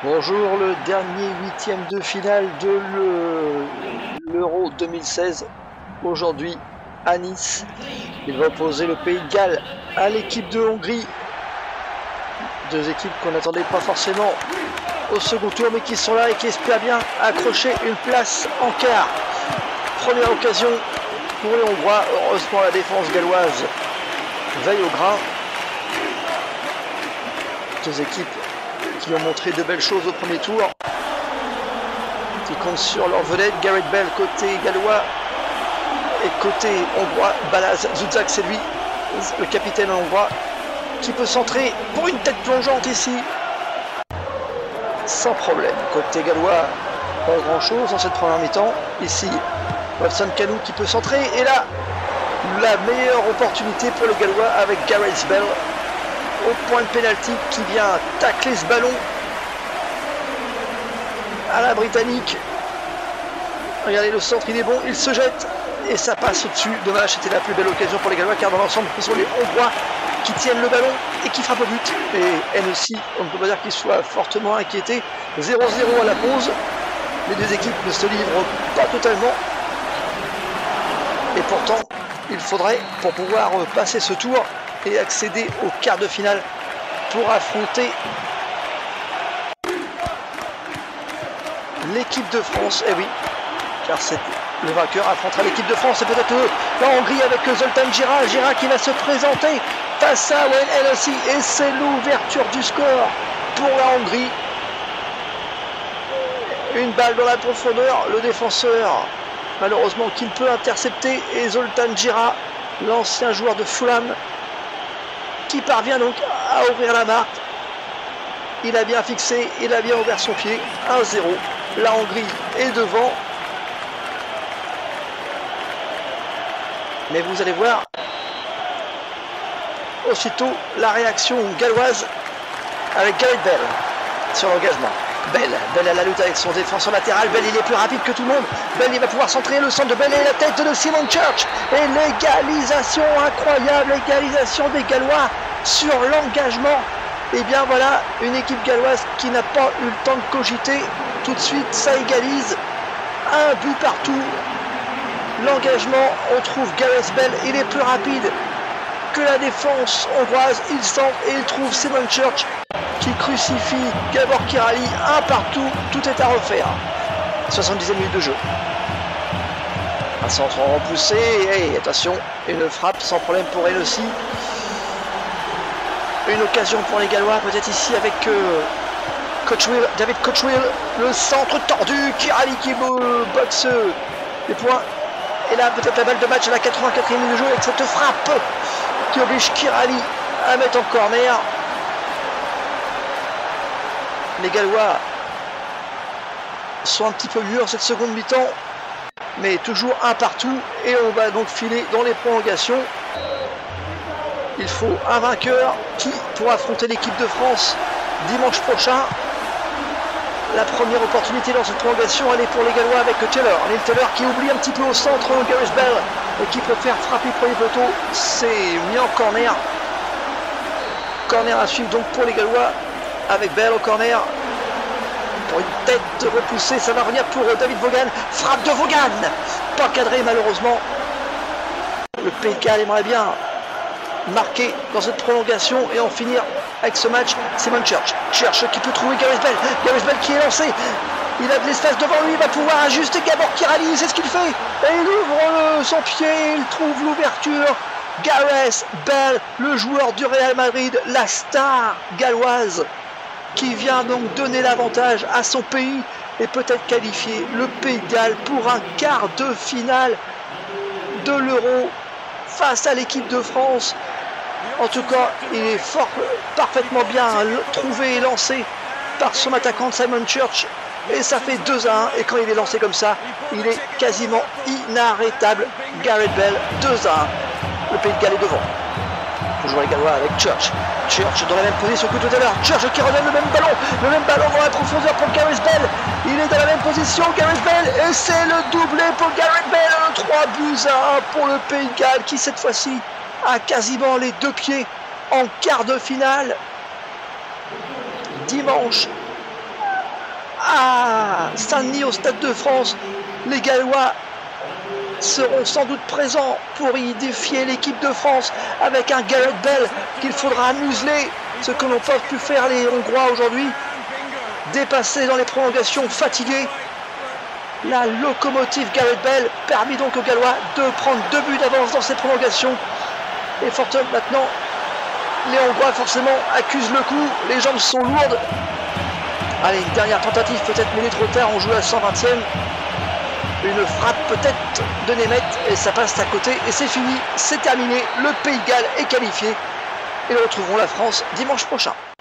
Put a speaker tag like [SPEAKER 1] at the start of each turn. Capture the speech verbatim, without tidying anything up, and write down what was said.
[SPEAKER 1] Bonjour, le dernier huitième de finale de l'Euro deux mille seize, aujourd'hui à Nice. Il va opposer le Pays de Galles à l'équipe de Hongrie. Deux équipes qu'on n'attendait pas forcément au second tour, mais qui sont là et qui espèrent bien accrocher une place en quart. Première occasion pour les Hongrois. Heureusement, la défense galloise veille au grain. Deux équipes qui ont montré de belles choses au premier tour, qui comptent sur leur vedette. Gareth Bale côté gallois et côté hongrois, Balázs Zuzak, c'est lui, le capitaine hongrois, qui peut centrer pour une tête plongeante ici, sans problème. Côté gallois, pas grand chose dans cette première mi-temps. Ici, Watson Canou qui peut centrer, et là, la meilleure opportunité pour le gallois avec Gareth Bale au point de pénalty qui vient tacler ce ballon à la britannique. Regardez, le centre, il est bon, il se jette et ça passe au-dessus. Dommage, c'était la plus belle occasion pour les Gallois, car dans l'ensemble, ce sont les Hongrois qui tiennent le ballon et qui frappent au but. Et N aussi, on ne peut pas dire qu'ils soient fortement inquiétés. zéro zéro à la pause. Les deux équipes ne se livrent pas totalement. Et pourtant, il faudrait, pour pouvoir passer ce tour et accéder au quart de finale, pour affronter l'équipe de France. Eh oui, car c'est le vainqueur affrontera l'équipe de France, et peut-être la Hongrie avec Zoltán Gyra. Gyra qui va se présenter face à Wayne Hennessy, et c'est l'ouverture du score pour la Hongrie. Une balle dans la profondeur, le défenseur malheureusement qui ne peut intercepter, et Zoltán Gyra, l'ancien joueur de Fulham, qui parvient donc à ouvrir la marque. Il a bien fixé, il a bien ouvert son pied. un zéro. La Hongrie est devant. Mais vous allez voir aussitôt la réaction galloise avec Gareth Bale sur l'engagement. Bale, Bale à la lutte avec son défenseur latéral. Bale, il est plus rapide que tout le monde. Bale, il va pouvoir centrer le centre de Bale et la tête de Simon Church. Et l'égalisation incroyable, l'égalisation des Gallois sur l'engagement. Et bien voilà, une équipe galloise qui n'a pas eu le temps de cogiter. Tout de suite, ça égalise. Un but partout. L'engagement, on trouve Gareth Bale, il est plus rapide que la défense hongroise. Il centre et il trouve Simon Church qui crucifie Gábor Király. Un partout, tout est à refaire. soixante-dixième minute de jeu. Un centre repoussé, et attention, une frappe sans problème pour elle aussi. Une occasion pour les Gallois, peut-être ici avec euh, Coachwill, David Coachwill, le centre tordu, Király qui boxe les points. Et là, peut-être la balle de match à la quatre-vingt-quatrième minute de jeu avec cette frappe qui oblige Király à mettre en corner. Les Gallois sont un petit peu mieux en cette seconde mi-temps, mais toujours un partout, et on va donc filer dans les prolongations. Il faut un vainqueur qui pourra affronter l'équipe de France dimanche prochain. La première opportunité dans cette prolongation, elle est pour les Gallois avec Taylor. Neil Taylor qui oublie un petit peu au centre Gareth Bale et qui préfère frapper le premier poteau. C'est mis en corner. Corner à suivre donc pour les Gallois avec Bale au corner. Pour une tête repoussée, ça va revenir pour David Vaughan. Frappe de Vaughan, pas cadré malheureusement. Le Pays de Galles aimerait bien marquer dans cette prolongation et en finir avec ce match. Simon Church, Church qui peut trouver Gareth Bale. Gareth Bale qui est lancé. Il a de l'espace devant lui, il va pouvoir ajuster Gábor Király, c'est ce qu'il fait. Et il ouvre le, son pied, il trouve l'ouverture. Gareth Bale, le joueur du Real Madrid, la star galloise, qui vient donc donner l'avantage à son pays et peut-être qualifier le Pays de Galles pour un quart de finale de l'Euro face à l'équipe de France. En tout cas, il est fort, parfaitement bien trouvé et lancé par son attaquant Simon Church. Et ça fait deux à un. Et quand il est lancé comme ça, il est quasiment inarrêtable. Gareth Bale, deux à un. Le Pays de Galles est devant. Toujours les Gallois avec Church. Church dans la même position que tout à l'heure. Church qui redonne le même ballon. Le même ballon dans la profondeur pour Gareth Bale. Il est dans la même position, Gareth Bale. Et c'est le doublé pour Gareth Bale. trois buts à un pour le Pays de Galles qui cette fois-ci a quasiment les deux pieds en quart de finale. Dimanche à Saint-Denis, au Stade de France. Les Gallois seront sans doute présents pour y défier l'équipe de France avec un Gareth Bale qu'il faudra museler, ce que n'ont pas pu faire les Hongrois aujourd'hui. Dépassé dans les prolongations, fatigué, la locomotive Gareth Bale permet donc aux Gallois de prendre deux buts d'avance dans ces prolongations. Et fortement maintenant, les Hongrois forcément accusent le coup, les jambes sont lourdes. Allez, une dernière tentative, peut-être minute trop tard, on joue à la cent vingtième. Une frappe peut-être de Nemeth et ça passe à côté et c'est fini, c'est terminé. Le Pays de Galles est qualifié et nous retrouverons la France dimanche prochain.